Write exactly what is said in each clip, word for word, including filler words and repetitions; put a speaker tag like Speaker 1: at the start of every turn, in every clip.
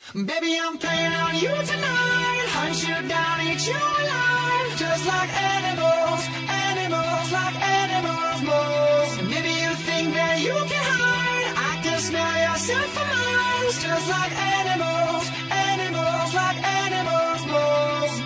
Speaker 1: Baby, I'm playing on you tonight. Hunt you down, eat you alive. Just like animals, animals, like animals most. And maybe you think that you can hide. I can smell yourself for miles. Just like animals, animals, like animals most.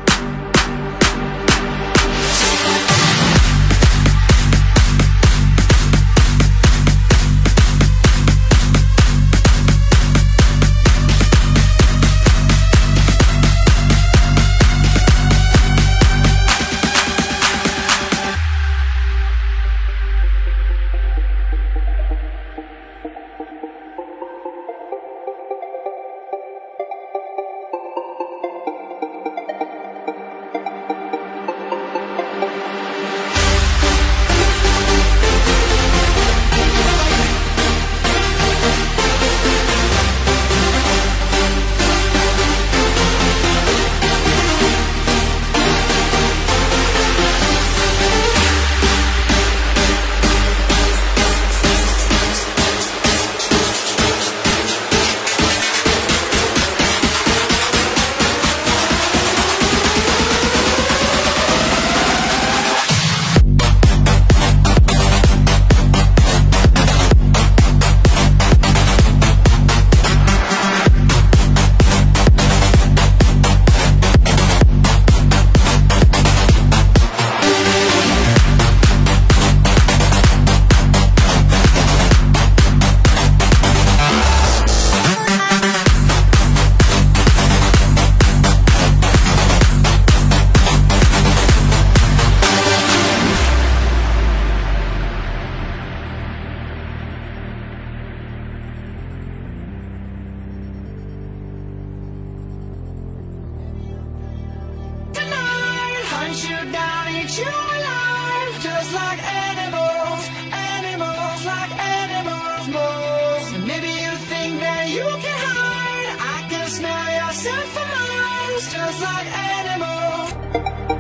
Speaker 1: Hunt you down, eat you alive. Just like animals, animals, like animals most. And maybe you think that you can hide. I can smell yourself for miles. Just like animals.